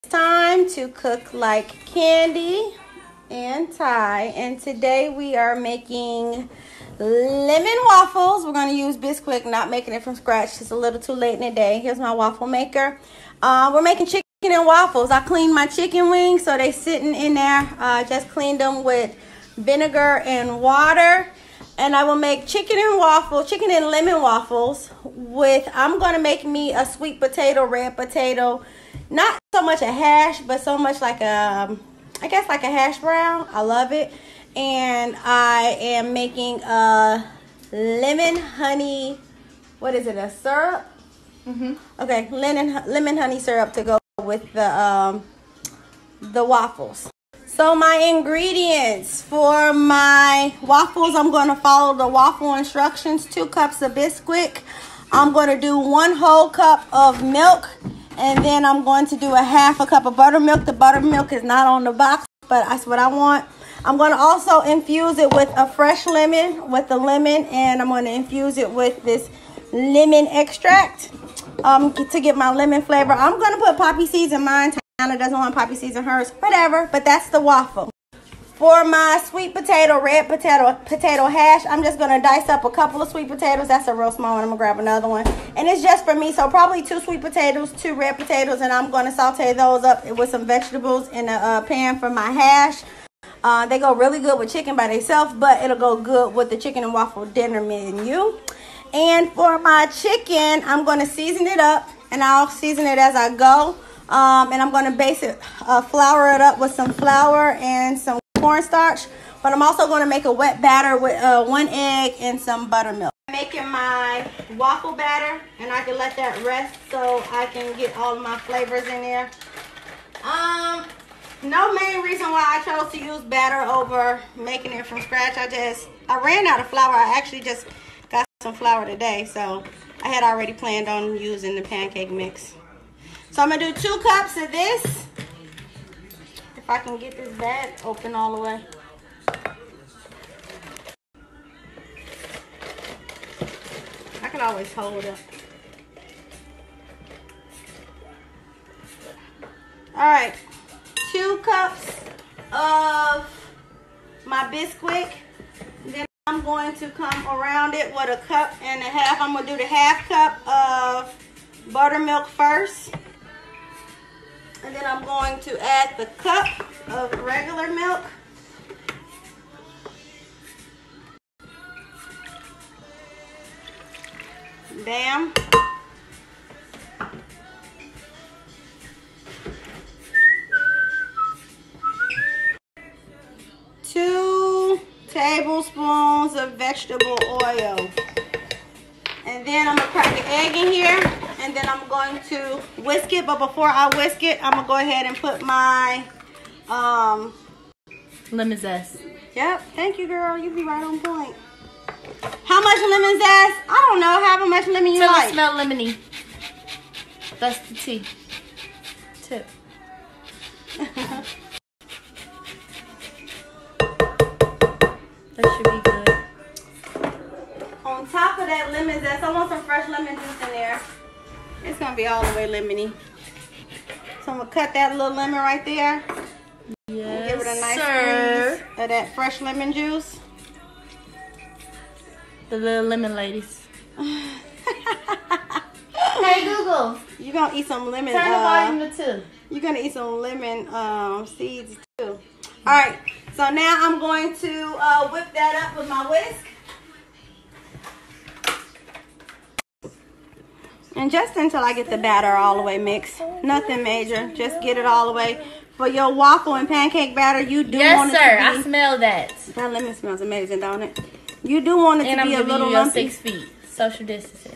Time to cook like Candy and Ty, and today we are making lemon waffles. We're going to use Bisquick, not making it from scratch. It's a little too late in the day. Here's my waffle maker. We're making chicken and waffles. I cleaned my chicken wings, so they sitting in there. Just cleaned them with vinegar and water. And I will make chicken and lemon waffles with, I'm going to make me a sweet potato, red potato. Not so much a hash, but so much like a, I guess like a hash brown. I love it. And I am making a lemon honey, what is it, a syrup? Okay, lemon honey syrup to go with the waffles. So my ingredients for my waffles, I'm going to follow the waffle instructions. 2 cups of Bisquick. I'm going to do 1 whole cup of milk. And then I'm going to do a 1/2 cup of buttermilk. The buttermilk is not on the box, but that's what I want. I'm going to also infuse it with a fresh lemon, and I'm going to infuse it with this lemon extract to get my lemon flavor. I'm going to put poppy seeds in mine. Tiana doesn't want poppy seeds in hers, whatever, but that's the waffle. For my sweet potato, red potato hash, I'm just going to dice up a couple of sweet potatoes. That's a real small one. I'm going to grab another one. And it's just for me, so probably 2 sweet potatoes, 2 red potatoes, and I'm going to saute those up with some vegetables in a pan for my hash. They go really good with chicken by themselves, but it'll go good with the chicken and waffle dinner menu. And for my chicken, I'm going to season it up, and I'll season it as I go. And I'm going to flour it up with some flour and some cornstarch, but I'm also going to make a wet batter with 1 egg and some buttermilk. I'm making my waffle batter, and I can let that rest so I can get all of my flavors in there. No main reason why I chose to use batter over making it from scratch. I ran out of flour. I actually just got some flour today, so I had already planned on using the pancake mix. So I'm going to do 2 cups of this. If I can get this bag open all the way. I can always hold it. Alright. 2 cups of my Bisquick. Then I'm going to come around it with 1.5 cups. I'm going to do the 1/2 cup of buttermilk first. And then I'm going to add the cup of regular milk. Bam. Two tablespoons of vegetable oil. And then I'm going to crack an egg in here. And then I'm going to whisk it. But before I whisk it, I'm going to go ahead and put my lemon zest. Yep. Thank you, girl. You be right on point. How much lemon zest? I don't know. However much lemon you like. It smell lemony. That's the tea. Tip. That should be good. On top of that lemon zest, I want some fresh lemon juice in there. It's going to be all the way lemony. So I'm going to cut that little lemon right there. Yes, give it a nice squeeze of that fresh lemon juice. The little lemon ladies. Hey, Google. You're going to eat some lemon. Turn the volume to 2. You're going to eat some lemon seeds too. Alright, so now I'm going to whip that up with my whisk. And just until I get the batter all the way mixed. Nothing major. Just get it all the way. For your waffle and pancake batter, you do want it to be... Yes, sir. I smell that. That lemon smells amazing, don't it? You do want it to be a little lumpy. And I'm giving you 6 feet. Social distancing.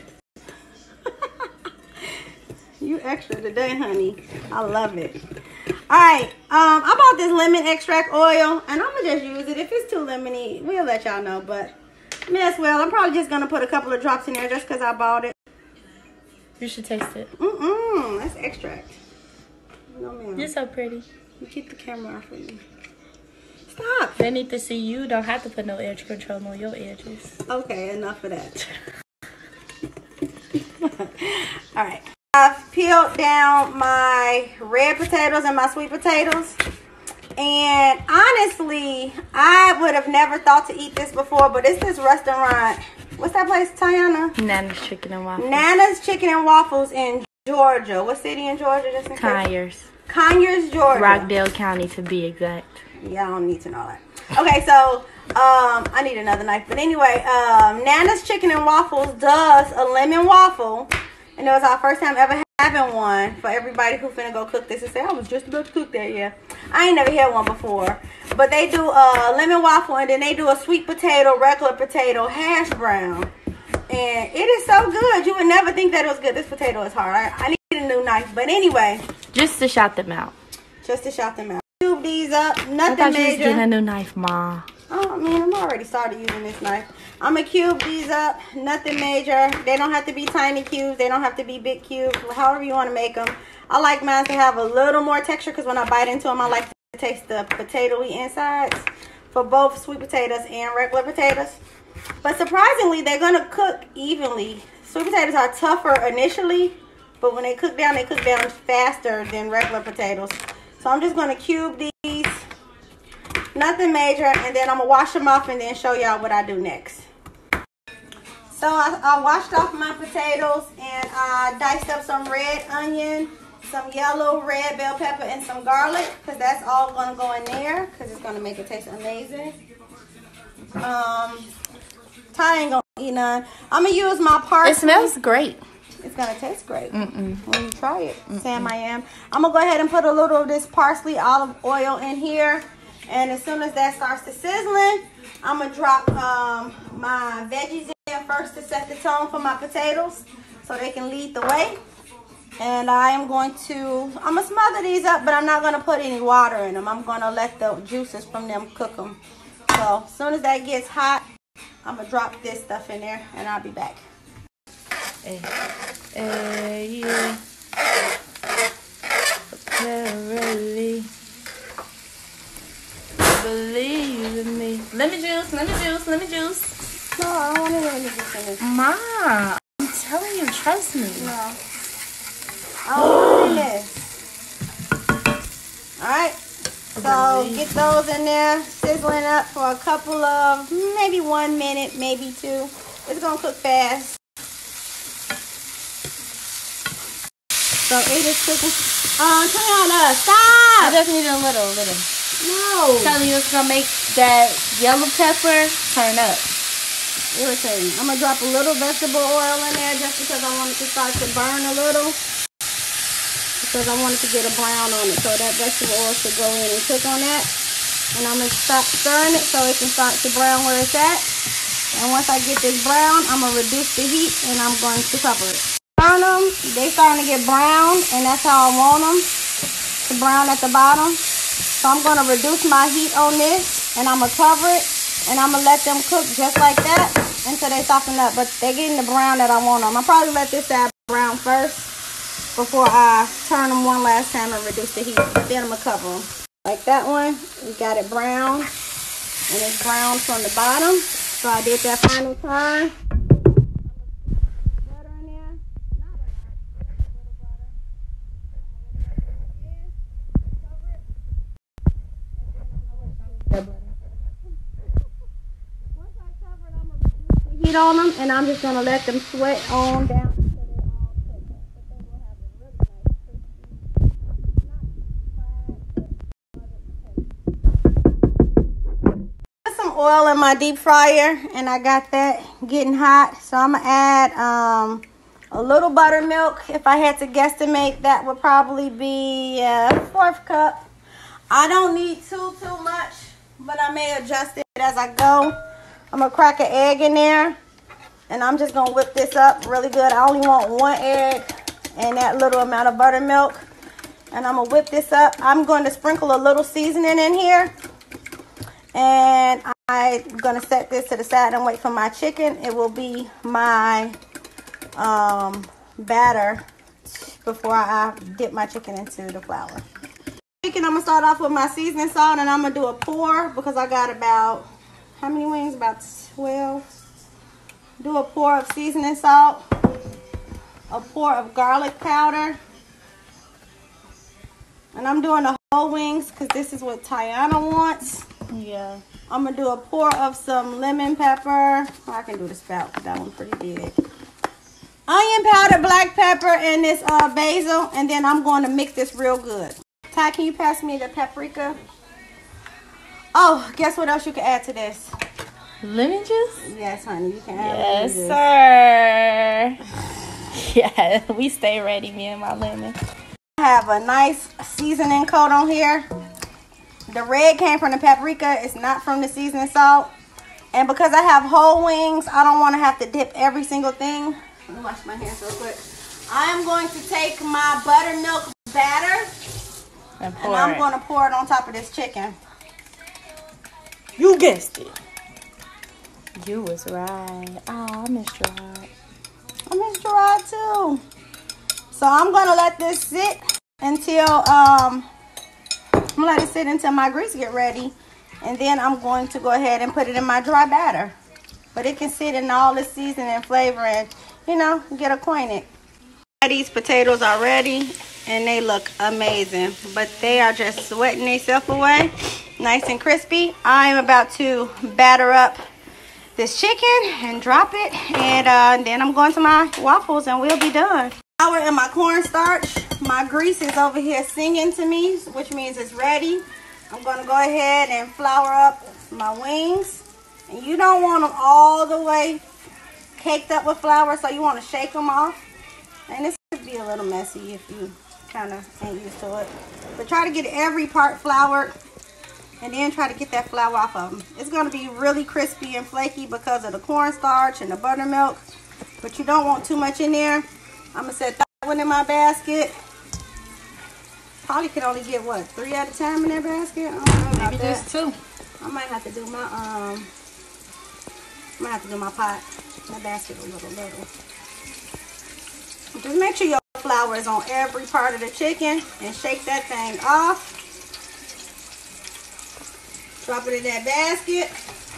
You extra today, honey. I love it. Alright, I bought this lemon extract oil, and I'm going to just use it. If it's too lemony, we'll let y'all know, but may as well. I'm probably just going to put a couple of drops in there just because I bought it. You should taste it. That's extract. No, ma'am. You're so pretty. You keep the camera off of me. Stop. They need to see you. Don't have to put no edge control on your edges. Okay, enough of that. All right. I've peeled down my red potatoes and my sweet potatoes. And honestly, I would have never thought to eat this before, but it's this restaurant. What's that place, Tiana? Nana's Chicken and Waffles. Nana's Chicken and Waffles in Georgia. What city in Georgia? Just in Conyers. Conyers, Georgia. Rockdale County, to be exact. Yeah, I don't need to know that. Okay, so I need another knife. But anyway, Nana's Chicken and Waffles does a lemon waffle. And it was our first time ever having one. For everybody who finna go cook this and say, I was just about to cook that, yeah. I ain't never had one before. But they do a lemon waffle, and then they do a sweet potato, regular potato, hash brown. And it is so good. You would never think that it was good. This potato is hard. I need a new knife. But anyway. Just to shout them out. Just to shout them out. Cube these up. Nothing I thought major. you was getting a new knife, Ma. Oh, man, I'm already started using this knife. I'm going to cube these up. Nothing major. They don't have to be tiny cubes. They don't have to be big cubes. However you want to make them. I like mine to have a little more texture because when I bite into them, I like to taste the potatoey insides for both sweet potatoes and regular potatoes. But surprisingly, they're going to cook evenly. Sweet potatoes are tougher initially, but when they cook down faster than regular potatoes. So I'm just going to cube these. Nothing major, and then I'm going to wash them off and then show y'all what I do next. So I washed off my potatoes and I diced up some red onion, some yellow, red bell pepper, and some garlic, because that's all going to go in there because it's going to make it taste amazing. Ty ain't going to eat none. I'm going to use my parsley. It smells great. It's going to taste great when you try it. Sam, I am. I'm going to go ahead and put a little of this parsley olive oil in here. And as soon as that starts to sizzling, I'm going to drop my veggies in first to set the tone for my potatoes so they can lead the way. And I'm going to smother these up, but I'm not going to put any water in them. I'm going to let the juices from them cook them. So as soon as that gets hot, I'm going to drop this stuff in there and I'll be back. Yeah. Apparently. Believe in me. Lemon juice. No, I don't want any lemon juice in this. Ma, I'm telling you, trust me. No. I don't want this. Alright. So get those in there, sizzling up for a couple of, maybe 1 minute, maybe 2. It's going to cook fast. So it is cooking. Tiana, stop! I just need a little. No. Telling you it's gonna make that yellow pepper turn up. Irritating. I'm gonna drop a little vegetable oil in there just because I want it to start to burn a little. Because I want it to get a brown on it. So that vegetable oil should go in and cook on that. And I'm gonna stop stirring it so it can start to brown where it's at. And once I get this brown, I'm gonna reduce the heat and I'm going to cover it. Burn them. They starting to get brown, and that's how I want them to brown at the bottom. So I'm going to reduce my heat on this, and I'm going to cover it, and I'm going to let them cook just like that until they soften up. But they're getting the brown that I want them. I'll probably let this side brown first before I turn them one last time and reduce the heat. Then I'm going to cover them. Like that one, we got it brown, and it's brown from the bottom. So I did that final turn. Heat on them, and I'm just going to let them sweat on down. Put some oil in my deep fryer, and I got that getting hot. So I'm going to add a little buttermilk. If I had to guesstimate, that would probably be a 1/4 cup. I don't need too much, but I may adjust it as I go. I'm going to crack an egg in there, and I'm just going to whip this up really good. I only want 1 egg and that little amount of buttermilk, and I'm going to whip this up. I'm going to sprinkle a little seasoning in here, and I'm going to set this to the side and wait for my chicken. It will be my batter before I dip my chicken into the flour. I'm going to start off with my seasoning salt, and I'm going to do a pour because I got about, how many wings? About 12. Do a pour of seasoning salt. a pour of garlic powder. And I'm doing the whole wings because this is what Tiana wants. Yeah. I'm going to do a pour of some lemon pepper. I can do the spout because that one's pretty big. Onion powder, black pepper, and this basil. And then I'm going to mix this real good. Ty, can you pass me the paprika? Oh, guess what else you can add to this? Lemon juice? Yes, honey. You can add lemon juice. Yes, sir. Yeah, we stay ready, me and my lemon. I have a nice seasoning coat on here. The red came from the paprika. It's not from the seasoning salt. And because I have whole wings, I don't want to have to dip every single thing. Let me wash my hands real quick. I am going to take my buttermilk batter and I'm going to pour it on top of this chicken. You guessed it. You was right. Oh, I miss Gerard. I miss Gerard too. So I'm going to let this sit until my grease get ready. And then I'm going to go ahead and put it in my dry batter. But it can sit in all the seasoning and flavor and, you know, get acquainted. These potatoes are ready and they look amazing. But they are just sweating themselves away. Nice and crispy. I am about to batter up this chicken and drop it. And then I'm going to my waffles and we'll be done. Flour and my cornstarch. My grease is over here singing to me, which means it's ready. I'm going to go ahead and flour up my wings. And you don't want them all the way caked up with flour, so you want to shake them off. And this could be a little messy if you kind of ain't used to it. But try to get every part floured and then try to get that flour off of them. It's going to be really crispy and flaky because of the cornstarch and the buttermilk. But you don't want too much in there. I'm going to set that one in my basket. Probably could only get, what, 3 at a time in that basket? I don't know about maybe that. just 2. I might have to do my pot. My basket a little. Just make sure your flour is on every part of the chicken and shake that thing off. Drop it in that basket.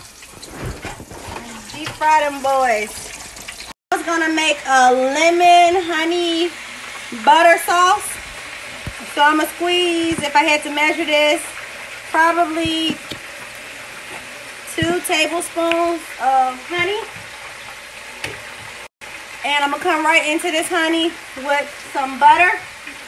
And deep fry them boys. I was gonna make a lemon honey butter sauce. So I'm gonna squeeze, if I had to measure this, probably 2 tablespoons of honey. And I'm gonna come right into this honey with some butter.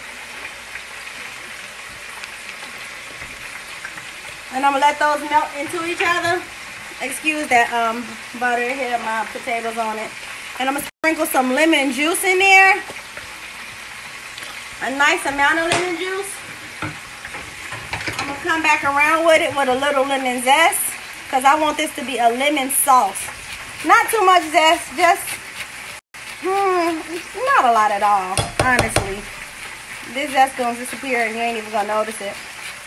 And I'm gonna let those melt into each other. Excuse that butter hit my potatoes on it. And I'm gonna sprinkle some lemon juice in there. A nice amount of lemon juice. I'm gonna come back around with it with a little lemon zest because I want this to be a lemon sauce. Not too much zest, just not a lot at all, honestly. This zest gonna disappear and you ain't even gonna notice it.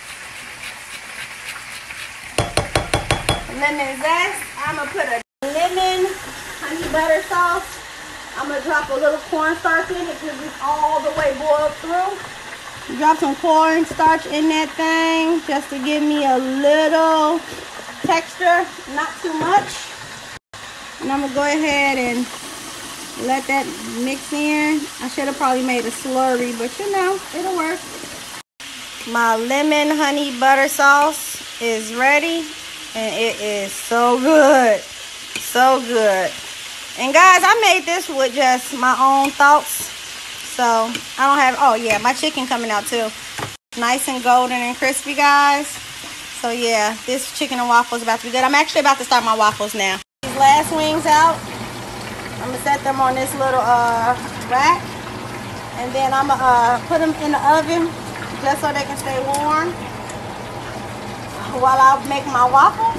Lemon zest. I'm gonna put a lemon honey butter sauce. I'm going to drop a little cornstarch in it because it's all the way boiled through. Drop some cornstarch in that thing just to give me a little texture, not too much. And I'm going to go ahead and let that mix in. I should have probably made a slurry, but you know, it'll work. My lemon honey butter sauce is ready and it is so good. So good. And guys, I made this with just my own thoughts. So I don't have, oh yeah, my chicken coming out too. Nice and golden and crispy, guys. So yeah, this chicken and waffles about to be good. I'm actually about to start my waffles now. These last wings out. I'm gonna set them on this little rack. And then I'm gonna put them in the oven just so they can stay warm while I make my waffles.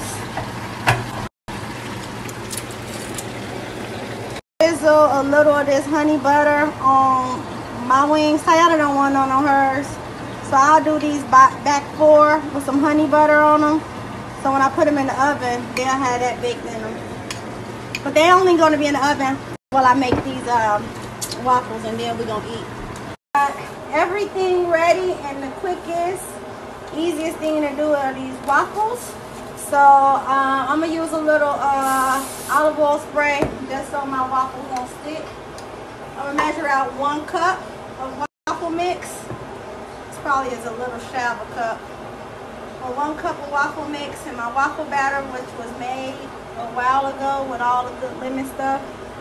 Drizzle a little of this honey butter on my wings. Tiana don't want none on hers. So I'll do these back 4 with some honey butter on them. So when I put them in the oven, they'll have that baked in them. But they're only going to be in the oven while I make these waffles and then we're going to eat. Got everything ready and the quickest, easiest thing to do are these waffles. So I'm going to use a little olive oil spray just so my waffles don't stick. I'm gonna measure out 1 cup of waffle mix. This probably is a little shy of a cup. Well, 1 cup of waffle mix and my waffle batter, which was made a while ago with all the good lemon stuff.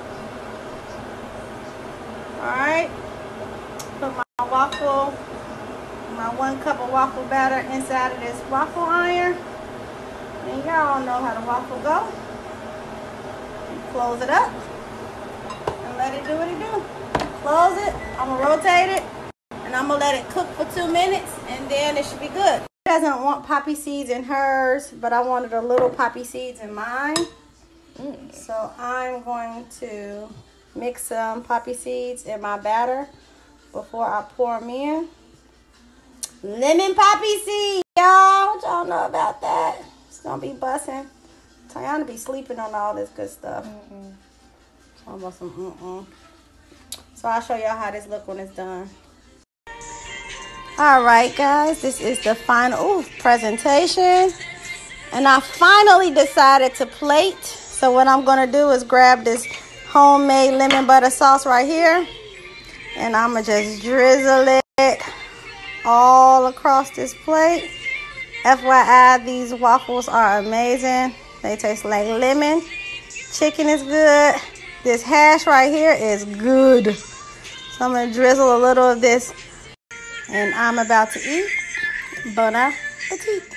Alright. Put my 1 cup of waffle batter inside of this waffle iron. And y'all know how the waffle go. Close it up and let it do what it do. Close it. I'm gonna rotate it and I'm gonna let it cook for 2 minutes and then it should be good. She doesn't want poppy seeds in hers, but I wanted a little poppy seeds in mine. So I'm going to mix some poppy seeds in my batter before I pour them in. Lemon poppy seeds, y'all. What y'all know about that? It's gonna be bussin'. Tiana be sleeping on all this good stuff. Talking about some So I'll show y'all how this look when it's done. Alright guys, this is the final presentation. And I finally decided to plate. So what I'm gonna do is grab this homemade lemon butter sauce right here. And I'm gonna just drizzle it all across this plate. FYI, these waffles are amazing. They taste like lemon. Chicken is good. This hash right here is good. So I'm going to drizzle a little of this. And I'm about to eat. Bon appetit.